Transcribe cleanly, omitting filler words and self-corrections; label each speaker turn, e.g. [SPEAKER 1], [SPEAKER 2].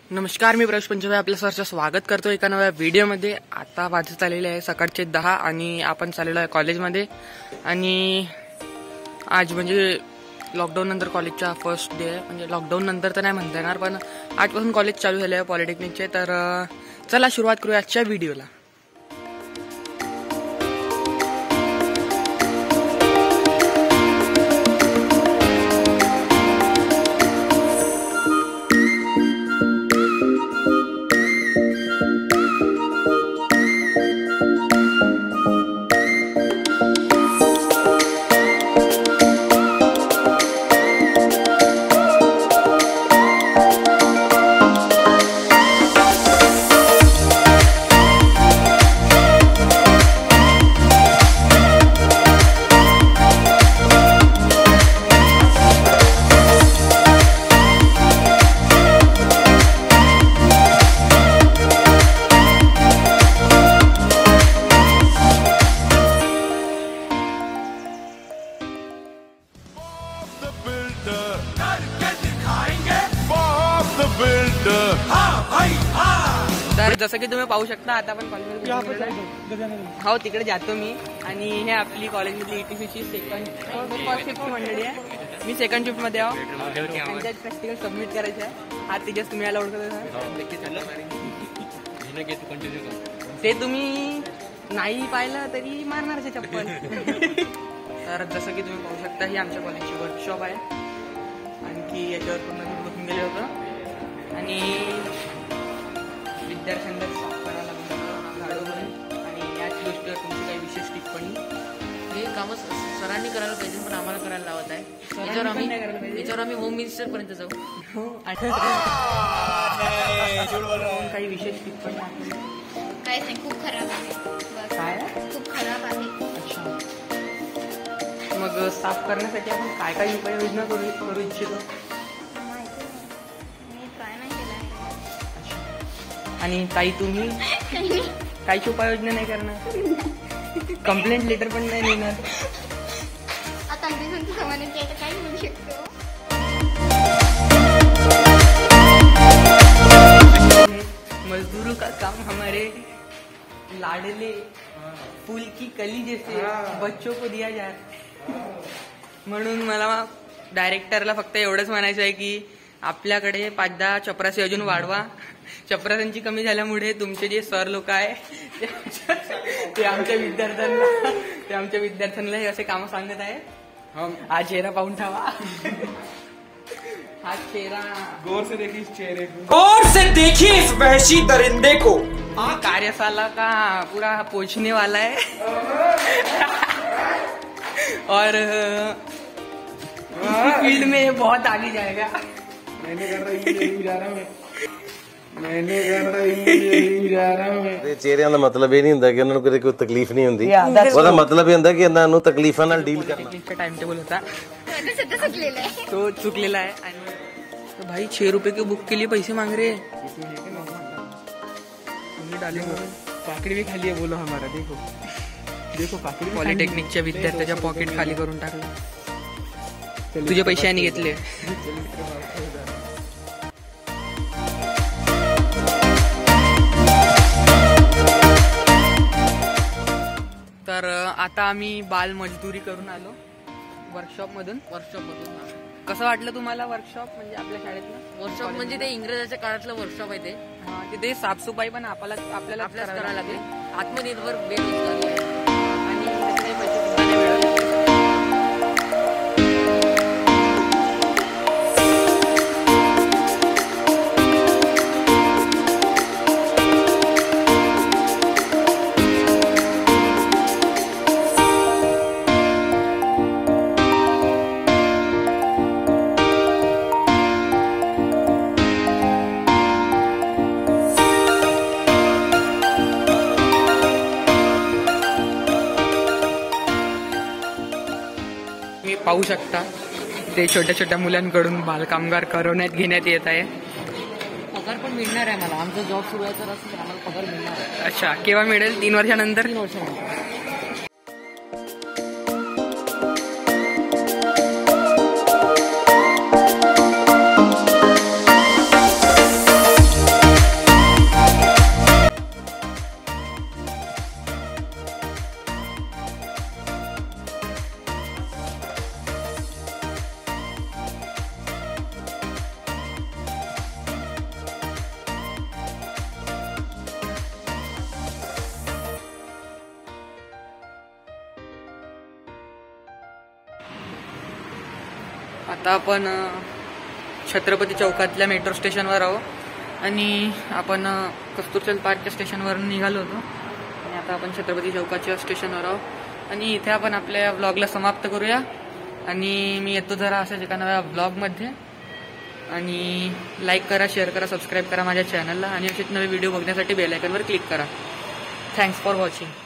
[SPEAKER 1] नमस्कार, मी प्रवेश पंचमे आपल्या सरचं स्वागत करतो एका नव्या व्हिडिओमध्ये। आता वाजत आलेले आहे सकाळचे 10 आणि आपण चाललेलो आहे कॉलेजमध्ये। आणि आज म्हणजे लॉकडाऊन नंतर कॉलेजचा फर्स्ट डे आहे। म्हणजे लॉकडाऊन नंतर तर नाही म्हणता येणार, पण आजपासून कॉलेज चालू झाले आहे पॉलिटेक्निकचे। तर चला सुरुवात करूया आजच्या व्हिडिओला। तर जसं की तुम्ही पाहू शकता, आता आपण कॉलेजमध्ये हो तिकडे जातो मी। आणि हे आपली कॉलेजमधली ETCची सेकंड मंडळी आहे। मी सेकंड शिफ्ट मध्ये आहो। त्यांच्यात प्रॅक्टिकल सबमिट करायचं आहे। हा तिच्याच तुम्ही याला ओळखत ते तुम्ही नाही पाहिलं तरी मारणारचे चप्पल। तर जसं की तुम्ही पाहू शकता, ही आमच्या कॉलेजची वर्कशॉप आहे। आणखी याच्यावर पूर्ण बसून गेले होतं आणि विद्यार्थ्यांना साफ करायला लागतं झाडून। आणि याच गोष्टीवर तुमची काही विशेष टिप्पणी?
[SPEAKER 2] हे कामं सरांनी करायला पाहिजे, पण आम्हाला करायला लावत आहे। याच्यावर आम्ही होम मिनिस्टर पर्यंत जाऊ।
[SPEAKER 1] काही विशेष टिप्पणी?
[SPEAKER 3] काहीच नाही, खूप खराब आहे।
[SPEAKER 1] काय
[SPEAKER 3] खूप खराब आहे।
[SPEAKER 1] अच्छा, मग साफ करण्यासाठी आपण काय काय उपाययोजना करू इच्छितो?
[SPEAKER 3] मी ट्राय नाही केला।
[SPEAKER 1] आणि ताई तुम्ही काहीच उपाययोजना नाही करणार? कंप्लेंट लेटर पण नाही लिहिणार?
[SPEAKER 3] आता अगदी तुमच्या समानाची आता काय बोलू शकतो?
[SPEAKER 1] मजदूरों का काम हमारे लाडले फूल की कली जैसे बच्चों को दिया जाए। म्हणून मला डायरेक्टरला फक्त एवढंच म्हणायचं आहे की आपल्याकडे 5-10 चपरासी अजून वाढवा। चपरासांची कमी झाल्यामुळे तुमचे जे सर लोक आहे ते आमच्या विद्यार्थ्यांना हे असे काम सांगत आहे। हा चेहरा पाहून ठेवा। हा चेहरा
[SPEAKER 4] गौर से देखिए इस चेहरे को, गौर से देखिए इस वहशी दरिंदे को।
[SPEAKER 1] कार्यशाला का पूरा पहुंचने वाला है और फील्ड में बहुत आगे जाएगा।
[SPEAKER 4] मैंने कर रहा जा रहा हूँ मैंने कर रहा जा रहा हूँ।
[SPEAKER 5] ਚਿਹਰਿਆਂ ਦਾ ਮਤਲਬ ਇਹ ਨਹੀਂ ਹੁੰਦਾ ਕਿ ਉਹਨਾਂ ਨੂੰ ਕੋਈ ਤਕਲੀਫ ਨਹੀਂ ਹੁੰਦੀ। ਉਹਦਾ ਮਤਲਬ ਇਹ ਹੁੰਦਾ ਕਿ ਇਹਨਾਂ ਨੂੰ ਤਕਲੀਫਾਂ ਨਾਲ ਡੀल करना।
[SPEAKER 1] टाइम टेबल होता
[SPEAKER 3] चुकलेला आहे
[SPEAKER 1] तो चुकलेला आहे। आणि तो भाई 6 रुपए के बुक के लिए पैसे मांग रहे हैं।
[SPEAKER 4] पाकड़ी भी खाली है, बोलो हमारा। देखो देखो पाकड़ी
[SPEAKER 1] पॉलिटेक्निकच्या विद्यार्थ्याच्या पॉकेट खाली करून टाकलं। तुझे पैसे आणि घेतले। तर आता आम्ही बाल मजदुरी करून आलो वर्कशॉप मधून। कसं वाटलं तुम्हाला वर्कशॉप? म्हणजे आपल्या शाळेतलं
[SPEAKER 2] वर्कशॉप म्हणजे ते इंग्रजाच्या काळातलं वर्कशॉप आहे ते।
[SPEAKER 1] तिथे साफसफाई पण आपल्याला
[SPEAKER 2] करायला लागेल। आत्मनिर्भर बेरोजगारी आहे
[SPEAKER 1] आणि त्याचे पैसे सुद्धा नाही मिळत। पाहू शकता ते छोट्या छोट्या मुलांकडून बालकामगार करवण्यात घेण्यात येत आहे।
[SPEAKER 2] पगार पण मिळणार आहे मला। आमचा जॉब सुरू आहे तर असं आम्हाला पगार मिळणार आहे।
[SPEAKER 1] अच्छा, केव्हा मिळेल? 3 वर्षानंतर?
[SPEAKER 2] 3 वर्षानंतर।
[SPEAKER 1] आता आपण छत्रपती चौकातल्या मेट्रो स्टेशनवर आहोत आणि आपण कस्तुरचंद पार्कच्या स्टेशनवरून निघालो होतो आणि आता आपण छत्रपती चौकाच्या स्टेशनवर आहोत आणि इथे आपण आपल्या व्लॉगला समाप्त करूया आणि मी येतो जरा अशाच एका नव्या व्लॉगमध्ये आणि लाईक करा, शेअर करा, सबस्क्राईब करा माझ्या चॅनलला आणि असेच नवे व्हिडिओ बघण्यासाठी बेल आयकॉनवर क्लिक करा. Thanks for watching.